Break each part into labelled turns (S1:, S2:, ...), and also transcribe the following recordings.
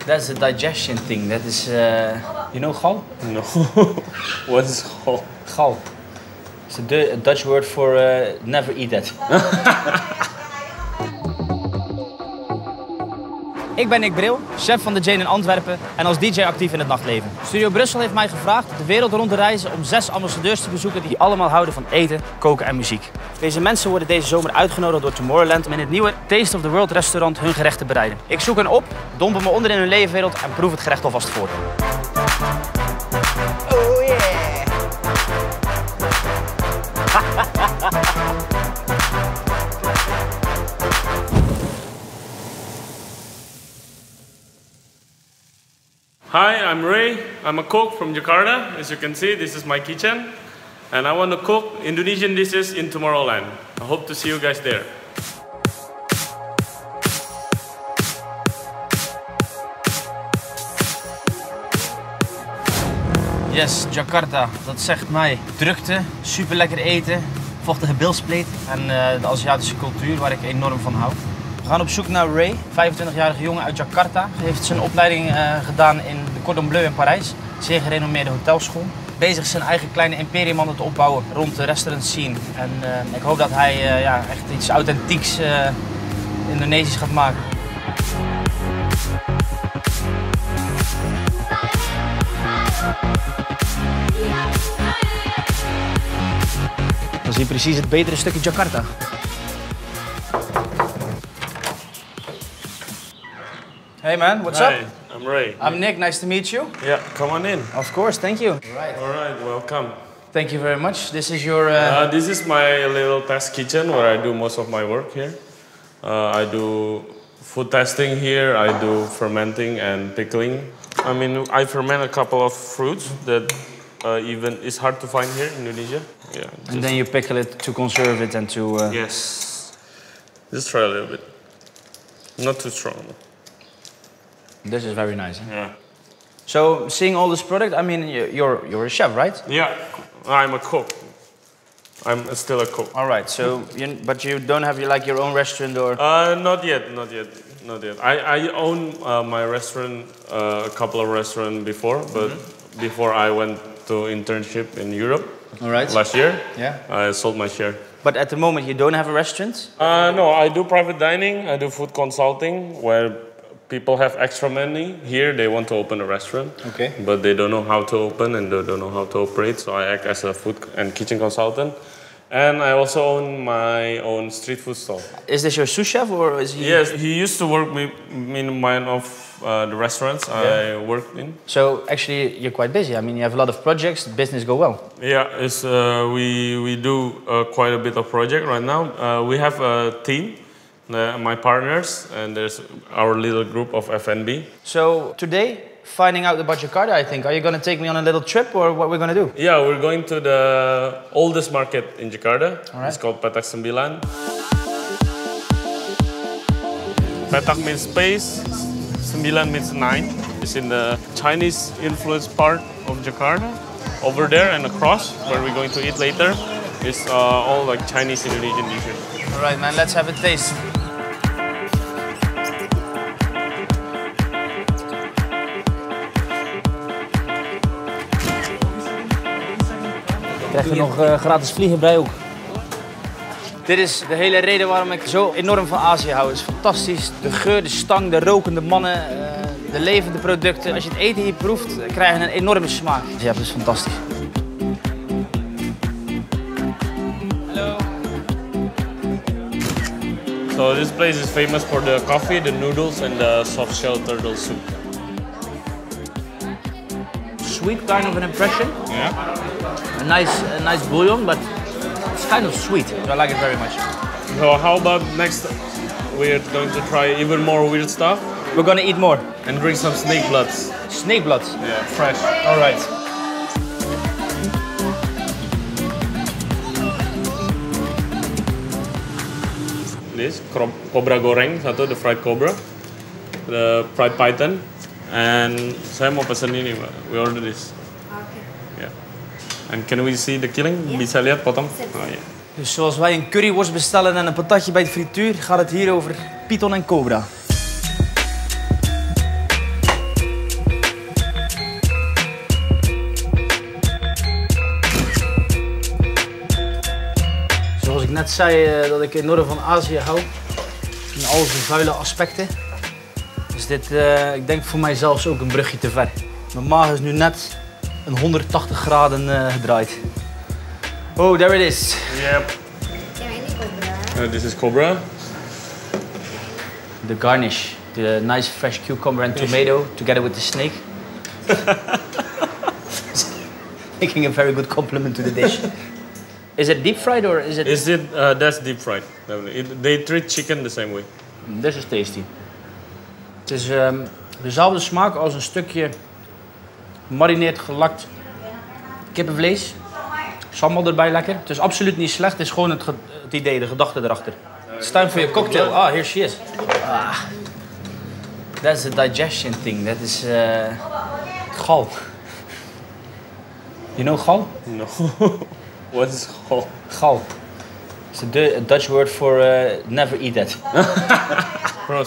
S1: That's a digestion thing. That is, you know gal?
S2: No. What is gal?
S1: Gal. It's a Dutch word for never eat that. Ik ben Nick Bril, chef van de Jane in Antwerpen en als DJ actief in het nachtleven. Studio Brussel heeft mij gevraagd de wereld rond te reizen om 6 ambassadeurs te bezoeken die allemaal houden van eten, koken en muziek. Deze mensen worden deze zomer uitgenodigd door Tomorrowland om in het nieuwe Taste of the World restaurant hun gerecht te bereiden. Ik zoek hen op, dompel me onder in hun leefwereld en proef het gerecht alvast voor. Oh yeah!
S2: Hi, I'm Ray. I'm a cook from Jakarta. As you can see, this is my kitchen. And I want to cook Indonesian dishes in Tomorrowland. I hope to see you guys there.
S1: Yes, Jakarta. Dat zegt mij drukte, super lekker eten, vochtige bilspleet en de Aziatische cultuur waar ik enorm van hou. We gaan op zoek naar Ray, 25-jarige jongen uit Jakarta. Hij heeft zijn opleiding gedaan in de Cordon Bleu in Parijs. Zeer gerenommeerde hotelschool. Bezig zijn eigen kleine imperium aan het opbouwen rond de restaurant scene. En ik hoop dat hij echt iets authentieks Indonesisch gaat maken. Dat is hier precies het betere stukje Jakarta. Hey man, what's up?
S2: Hi, I'm Ray.
S1: I'm Nick, nice to meet you.
S2: Yeah, come on in.
S1: Of course, thank you.
S2: All right, welcome.
S1: Thank you very much. This is your...
S2: This is my little test kitchen where I do most of my work here. I do food testing here, I do fermenting and pickling. I mean, I ferment a couple of fruits that even is hard to find here in Indonesia. Yeah.
S1: And then you pickle it to conserve it and to...
S2: Yes. Just try a little bit. Not too strong.
S1: This is very nice.
S2: Yeah.
S1: So, seeing all this product, I mean, you're a chef, right?
S2: Yeah, I'm a cook. I'm still a cook.
S1: All right. So, but you don't have your own restaurant or?
S2: Not yet. I own my restaurant, a couple of restaurants before, but before I went to internship in Europe.
S1: All right.
S2: Last year.
S1: Yeah.
S2: I sold my share.
S1: But at the moment, you don't have a restaurant?
S2: No, I do private dining. I do food consulting where people have extra money. Here, they want to open a restaurant.
S1: Okay.
S2: But they don't know how to open and they don't know how to operate. So I act as a food and kitchen consultant. And I also own my own street food stall.
S1: Is this your sous chef or is he?
S2: Yes, he used to work in one of the restaurants I worked in.
S1: So actually, you're quite busy. I mean, you have a lot of projects. The business go well.
S2: Yeah, we do quite a bit of project right now. We have a team, my partners, and there's our little group of F&B.
S1: So today, finding out about Jakarta, I think. Are you going to take me on a little trip or what we're going to do?
S2: Yeah, we're going to the oldest market in Jakarta.
S1: All right.
S2: It's called Petak 9. Petak means space, 9 means 9. It's in the Chinese influenced part of Jakarta. Over there and across, where we're going to eat later, is all like Chinese Indonesian dishes.
S1: All right, man, let's have a taste. Krijg je nog gratis vliegen bij ook. Dit is de hele reden waarom ik zo enorm van Azië hou. Het is fantastisch. De geur, de stank, de rokende mannen, de levende producten. Als je het eten hier proeft, krijg je een enorme smaak. Ja, dat is fantastisch. Hallo.
S2: So this place is famous for the coffee, the noodles and the soft shell turtle soup.
S1: Sweet kind of an impression.
S2: Yeah.
S1: A nice bouillon, but it's kind of sweet. So I like it very much.
S2: So how about next? We're going to try even more weird stuff.
S1: We're gonna eat more.
S2: And drink some snake bloods.
S1: Snake blood?
S2: Yeah, fresh.
S1: All right.
S2: This cobra goreng, satu the fried cobra, the fried python, and saya mau pesen ini, Mbak. We order this. Okay. Yeah. And can we see the killing? Bisa lihat potong? Oh, yeah.
S1: Dus zoals wij een curryworst bestellen en een patatje bij de frituur, gaat het hier over python en cobra. net zei dat ik enorm van Azië hou. In al zijn vuile aspecten. Dus dit, ik denk voor mij zelfs ook een brugje te ver. Mijn maag is nu net een 180 graden gedraaid. Oh, there it is.
S2: Yep. This is cobra.
S1: The garnish, the nice fresh cucumber and tomato together with the snake. Making a very good compliment to the dish. Is it deep fried or is it?
S2: That's deep fried. They treat chicken the same way.
S1: This is tasty. Het is dezelfde smaak als een stukje gemarineerd gelakt kippenvlees. Sambal erbij lekker. Het is absoluut niet slecht, het is gewoon het idee, de gedachte erachter. It's time for your cocktail. Ah, here she is. Ah, that's the digestion thing. That is gal. You know gal?
S2: No. What is gal?
S1: Gal. It's a Dutch word for never eat that.
S2: Gross.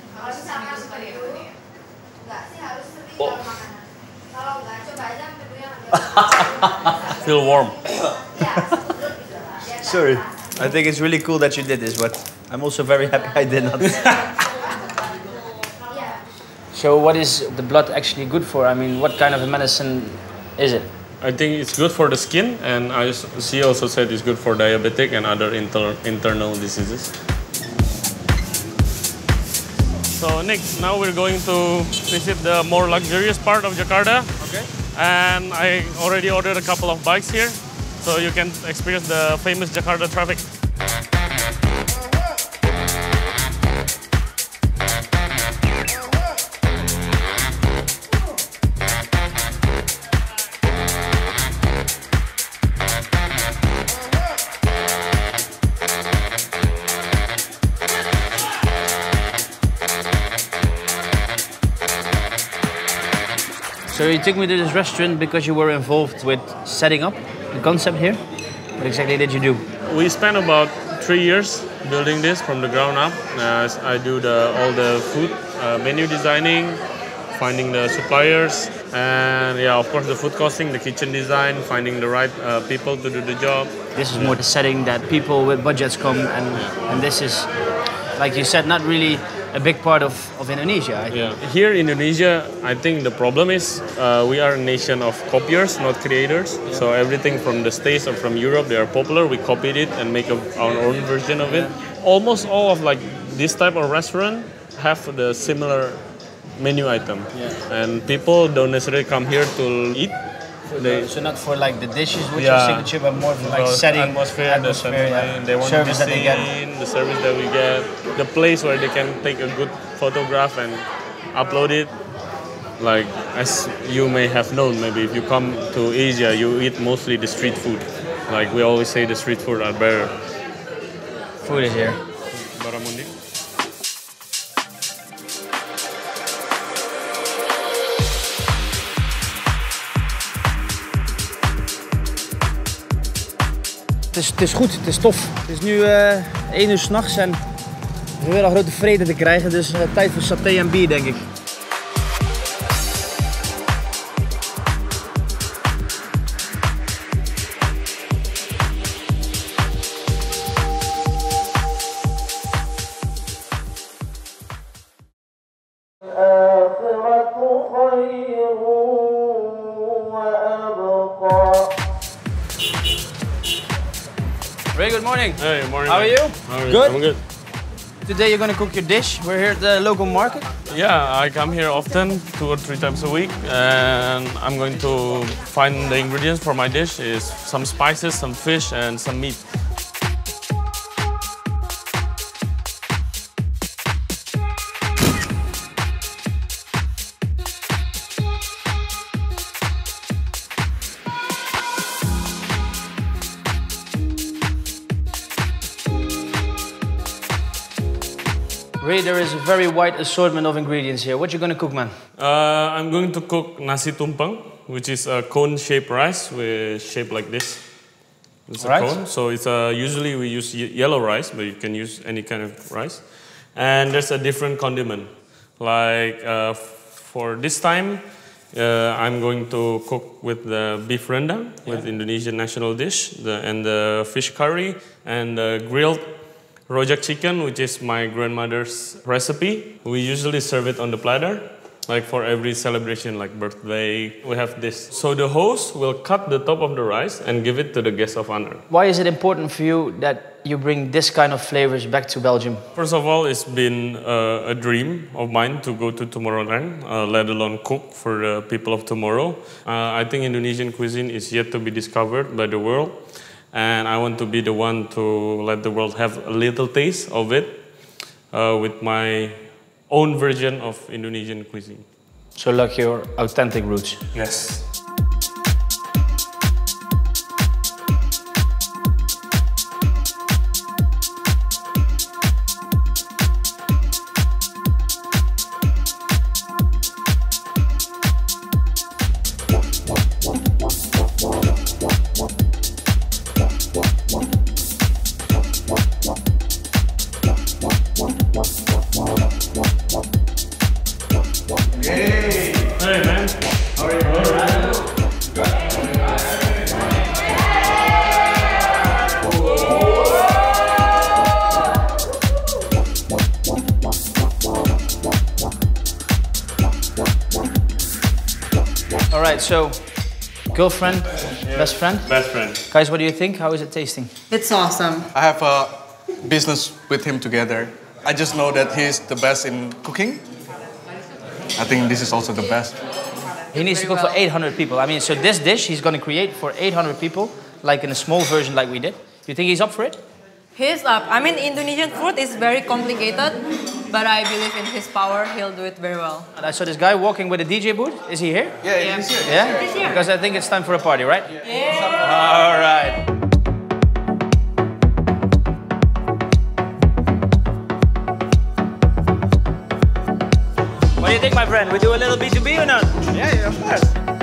S1: Oh.
S2: Feel warm.
S1: Sorry. I think it's really cool that you did this, but I'm also very happy I did not. So what is the blood actually good for? I mean, what kind of a medicine is it?
S2: I think it's good for the skin, and she also said it's good for diabetic and other internal diseases. So next, now we're going to visit the more luxurious part of Jakarta.
S1: Okay.
S2: And I already ordered a couple of bikes here, so you can experience the famous Jakarta traffic.
S1: So you took me to this restaurant because you were involved with setting up the concept here? What exactly did you do?
S2: We spent about 3 years building this from the ground up. I do all the food menu designing, finding the suppliers, and yeah, of course the food costing, the kitchen design, finding the right people to do the job.
S1: This is more the setting that people with budgets come, and this is, like you said, not really a big part of Indonesia.
S2: Yeah. Here in Indonesia, I think the problem is we are a nation of copiers, not creators. Yeah. So everything from the States or from Europe, they are popular. We copied it and make our own version of it. Almost all of like this type of restaurant have the similar menu item. Yeah. And people don't necessarily come here to eat.
S1: So not for like the dishes which are signature, but more for like setting,
S2: atmosphere they want service that they get, the service that we get, the place where they can take a good photograph and upload it. Like as you may have known, maybe if you come to Asia, you eat mostly the street food. Like we always say, the street food are better.
S1: Food is here.
S2: Baramundi.
S1: Het is goed, het is tof. Het is nu 1 uur 's nachts en we willen een grote vrede te krijgen, dus tijd voor saté en bier, denk ik. Very good morning.
S2: Hey, morning.
S1: How are you?
S2: How are you?
S1: Good?
S2: I'm good.
S1: Today you're going to cook your dish. We're here at the local market.
S2: Yeah, I come here often, 2 or 3 times a week, and I'm going to find the ingredients for my dish. Is some spices, some fish, and some meat.
S1: Ray, there is a very wide assortment of ingredients here. What you going to cook, man?
S2: I'm going to cook nasi tumpeng, which is a cone-shaped rice, shaped like this. It's a cone. So it's usually we use yellow rice, but you can use any kind of rice. And there's a different condiment. Like for this time, I'm going to cook with the beef rendang, with Indonesian national dish, and the fish curry, and the grilled rojak chicken, which is my grandmother's recipe. We usually serve it on the platter, like for every celebration, like birthday. We have this. So the host will cut the top of the rice and give it to the guest of honor.
S1: Why is it important for you that you bring this kind of flavors back to Belgium?
S2: First of all, it's been a dream of mine to go to Tomorrowland, let alone cook for the people of tomorrow. I think Indonesian cuisine is yet to be discovered by the world. And I want to be the one to let the world have a little taste of it with my own version of Indonesian cuisine.
S1: So like your authentic roots.
S2: Yes. Hey man, how are you? All right.
S1: All right, so girlfriend, best friend?
S2: Best friend.
S1: Guys, what do you think? How is it tasting?
S3: It's awesome.
S4: I have a business with him together. I just know that he's the best in cooking. I think this is also the best.
S1: He needs to cook for 800 people. I mean, so this dish he's going to create for 800 people, like in a small version like we did. You think he's up for it?
S3: He's up. I mean, Indonesian food is very complicated, but I believe in his power. He'll do it very well.
S1: And I saw this guy walking with a DJ booth. Is he here?
S4: Yeah, he's here.
S1: Yeah?
S3: He's here.
S1: Because I think it's time for a party, right?
S3: Yeah.
S1: All right. What do you think, my friend? We do a little B2B or not?
S4: Yeah, of course.